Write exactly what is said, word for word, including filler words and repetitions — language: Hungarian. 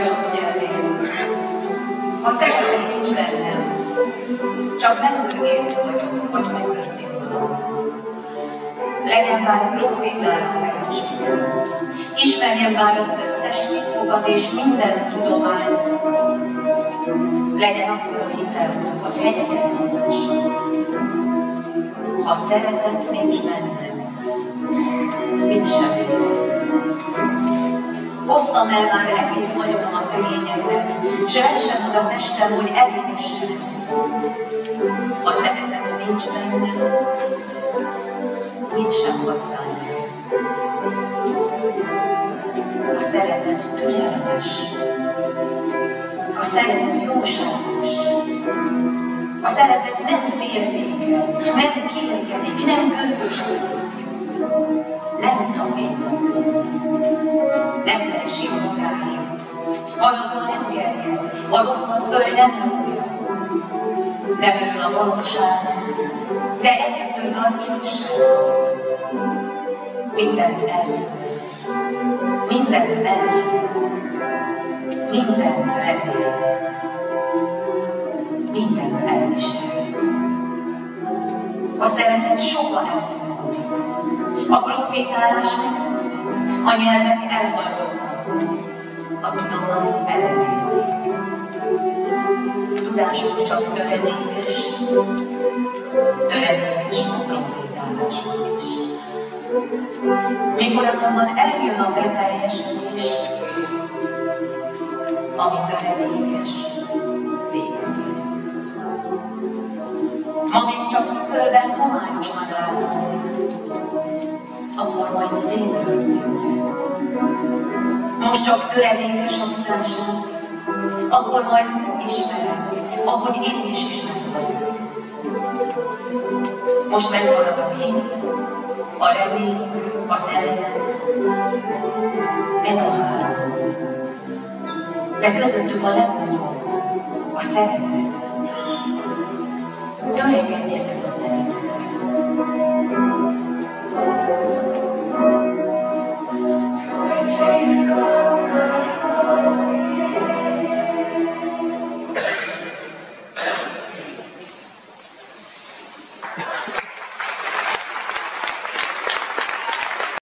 mondja a nyelvén. Ha szeretet nincs bennem, csak zengőgérc vagyok, vagy megörcingolom. Legyen bár profétára tehetségem, ismerjem bár az összes titkokat és minden tudományt. Legyen akkor a hitem, hogy hegyeket mozgasson. Ha szeretet nincs bennem, mit sem érek. Hosszam el már egész vagyonom a szegényeknek, s vessen oda testem, hogy elégessenek. Ha szeretet nincs bennem, mit sem használ nekem. A szeretet türelmes, a szeretet jóságos, a szeretet nem féltékeny, nem kérkedik, nem gőgösködik, nem tapintat, nem keresi a magáért, magadra nem gerjed, a rosszat föl nem rúgja, nem örül a gonoszság, de együtt örül az igazság. Mindent eltűr, mindent elhisz, mindent remél, mindent elvisel. A szeretet soha el nem múlik, a profétálás megszűnik, a nyelvek elhallgatnak, a tudomány ellenérzik. Tudásuk csak töredékes, töredékes a profétálásuk is. Mikor azonban eljön a beteljesedés, ami töredékes, véget ér. Ma még csak tükörben homályosnak látom, akkor majd színről színre. Most csak töredékes a tudásunk, akkor majd ismerek, ahogy én is ismerem vagyok. Most megmarad a hit, a remény, a szeretet. Ez a három. De közöttük a legnagyobb, a szeretet. Törekedjetek